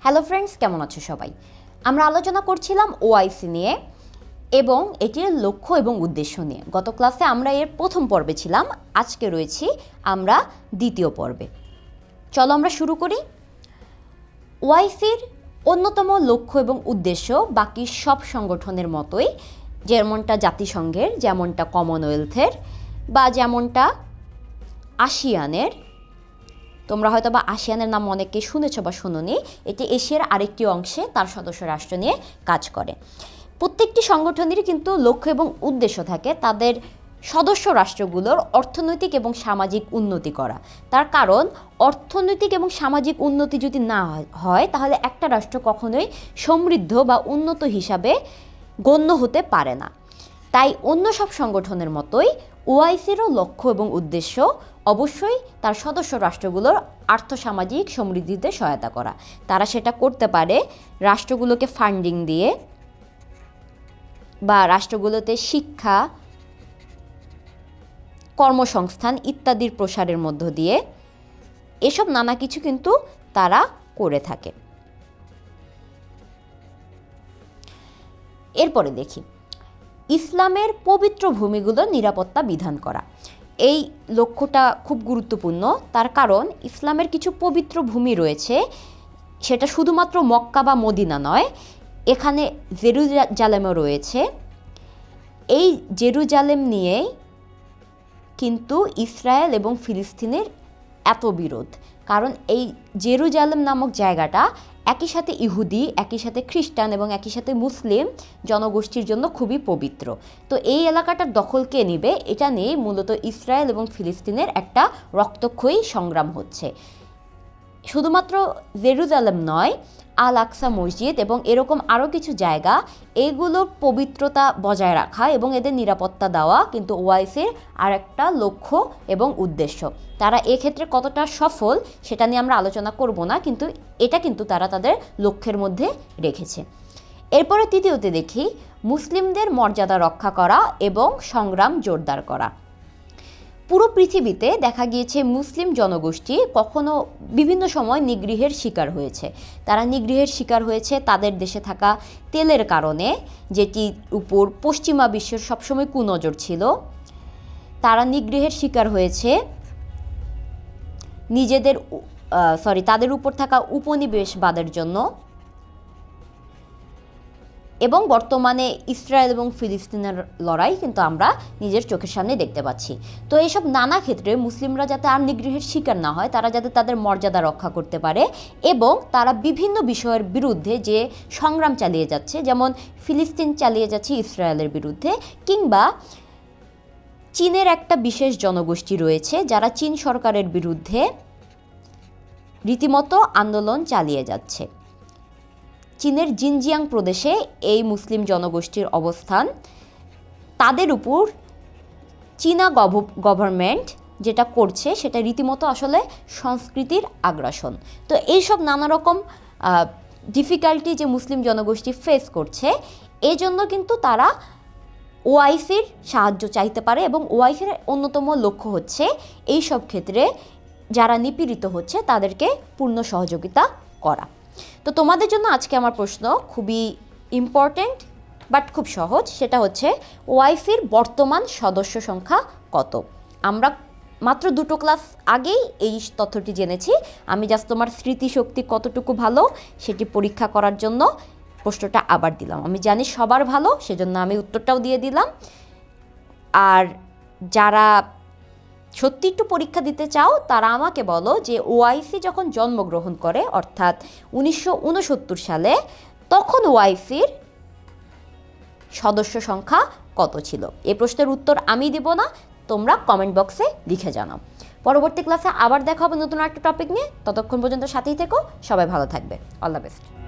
Hello friends, কেমন আছো সবাই? আমরা আলোচনা করছিলাম ওআইস নিয়ে এবং এটির লক্ষ্য এবং উদ্দেশ্য নিয়ে। গত ক্লাসে আমরা এর প্রথম পর্বে ছিলাম, আজকে রয়েছি আমরা দ্বিতীয় পর্বে। চলো আমরা শুরু করি। ওআইসির অন্যতম লক্ষ্য এবং উদ্দেশ্য বাকি সব সংগঠনের মতোই, যেমনটা জাতিসংঘের, যেমনটা কমনওয়েলথের বা যেমনটা আসিয়ানের। তোমরা হয়তো বা আসিয়ানের নাম অনেকে শুনেছ বা শুনোনি। এটি এশিয়ার আরেকটি অংশে তার সদস্য রাষ্ট্র নিয়ে কাজ করে। প্রত্যেকটি সংগঠনেরই কিন্তু লক্ষ্য এবং উদ্দেশ্য থাকে তাদের সদস্য রাষ্ট্রগুলোর অর্থনৈতিক এবং সামাজিক উন্নতি করা। তার কারণ অর্থনৈতিক এবং সামাজিক উন্নতি যদি না হয় তাহলে একটা রাষ্ট্র কখনোই সমৃদ্ধ বা উন্নত হিসাবে গণ্য হতে পারে না। তাই অন্য সব সংগঠনের মতোই ওআইসিরও লক্ষ্য এবং উদ্দেশ্য অবশ্যই তার সদস্য রাষ্ট্রগুলোর আর্থসামাজিক সমৃদ্ধিতে সহায়তা করা। তারা সেটা করতে পারে রাষ্ট্রগুলোকে ফান্ডিং দিয়ে বা রাষ্ট্রগুলোতে শিক্ষা, কর্মসংস্থান ইত্যাদির প্রসারের মধ্য দিয়ে। এসব নানা কিছু কিন্তু তারা করে থাকে। এরপরে দেখি ইসলামের পবিত্র ভূমিগুলোর নিরাপত্তা বিধান করা। এই লক্ষ্যটা খুব গুরুত্বপূর্ণ, তার কারণ ইসলামের কিছু পবিত্র ভূমি রয়েছে, সেটা শুধুমাত্র মক্কা বা মদিনা নয়, এখানে জেরুজালেমও রয়েছে। এই জেরুজালেম নিয়েই কিন্তু ইসরায়েল এবং ফিলিস্তিনের এত বিরোধ, কারণ এই জেরুজালেম নামক জায়গাটা একই সাথে ইহুদি, একই সাথে খ্রিস্টান এবং একই সাথে মুসলিম জনগোষ্ঠীর জন্য খুবই পবিত্র। তো এই এলাকাটার দখল কে নেবে, এটা নিয়ে মূলত ইসরায়েল এবং ফিলিস্তিনের একটা রক্তক্ষয়ী সংগ্রাম হচ্ছে। শুধুমাত্র জেরুজালেম নয়, আল আকসা মসজিদ এবং এরকম আরও কিছু জায়গা, এইগুলোর পবিত্রতা বজায় রাখা এবং এদের নিরাপত্তা দেওয়া কিন্তু ওআইসির আর একটা লক্ষ্য এবং উদ্দেশ্য। তারা এক্ষেত্রে কতটা সফল সেটা নিয়ে আমরা আলোচনা করব না, কিন্তু এটা কিন্তু তারা তাদের লক্ষ্যের মধ্যে রেখেছে। এরপরে তৃতীয়তে দেখি মুসলিমদের মর্যাদা রক্ষা করা এবং সংগ্রাম জোরদার করা। পুরো পৃথিবীতে দেখা গিয়েছে মুসলিম জনগোষ্ঠী কখনো বিভিন্ন সময় নিগৃহের শিকার হয়েছে। তারা নিগৃহের শিকার হয়েছে তাদের দেশে থাকা তেলের কারণে, যেটির উপর পশ্চিমা বিশ্বের সবসময় কুনজর ছিল। তারা নিগৃহের শিকার হয়েছে তাদের উপর থাকা উপনিবেশবাদের জন্য, এবং বর্তমানে ইসরায়েল এবং ফিলিস্তিনের লড়াই কিন্তু আমরা নিজের চোখের সামনে দেখতে পাচ্ছি। তো এইসব নানা ক্ষেত্রে মুসলিমরা যাতে আর নিগৃহের শিকার না হয়, তারা যাতে তাদের মর্যাদা রক্ষা করতে পারে এবং তারা বিভিন্ন বিষয়ের বিরুদ্ধে যে সংগ্রাম চালিয়ে যাচ্ছে, যেমন ফিলিস্তিন চালিয়ে যাচ্ছে ইসরায়েলের বিরুদ্ধে, কিংবা চীনের একটা বিশেষ জনগোষ্ঠী রয়েছে যারা চীন সরকারের বিরুদ্ধে রীতিমতো আন্দোলন চালিয়ে যাচ্ছে। চীনের জিনজিয়াং প্রদেশে এই মুসলিম জনগোষ্ঠীর অবস্থান। তাদের উপর চীনা গভর্নমেন্ট যেটা করছে সেটা রীতিমতো আসলে সংস্কৃতির আগ্রাসন। তো এইসব নানা রকম ডিফিকাল্টি যে মুসলিম জনগোষ্ঠী ফেস করছে, এই জন্য কিন্তু তারা ওআইসির সাহায্য চাইতে পারে এবং ওআইসির অন্যতম লক্ষ্য হচ্ছে এই সব ক্ষেত্রে যারা নিপীড়িত হচ্ছে তাদেরকে পূর্ণ সহযোগিতা করা। তো তোমাদের জন্য আজকে আমার প্রশ্ন খুবই ইম্পর্ট্যান্ট বাট খুব সহজ, সেটা হচ্ছে ওআইসির বর্তমান সদস্য সংখ্যা কত? আমরা মাত্র 2টো ক্লাস আগেই এই তথ্যটি জেনেছি। আমি জাস্ট তোমার স্মৃতিশক্তি কতটুকু ভালো সেটি পরীক্ষা করার জন্য প্রশ্নটা আবার দিলাম। আমি জানি সবার ভালো, সেজন্য আমি উত্তরটাও দিয়ে দিলাম। আর যারা সত্যি একটু পরীক্ষা দিতে চাও তারা আমাকে বলো যে ওআইসি যখন জন্মগ্রহণ করে অর্থাৎ 1969 সালে, তখন ওআইসির সদস্য সংখ্যা কত ছিল? এই প্রশ্নের উত্তর আমি দিব না, তোমরা কমেন্ট বক্সে লিখে জানাও। পরবর্তী ক্লাসে আবার দেখা হবে নতুন একটা টপিক নিয়ে। ততক্ষণ পর্যন্ত সাথেই থেকো, সবাই ভালো থাকবে। All the best.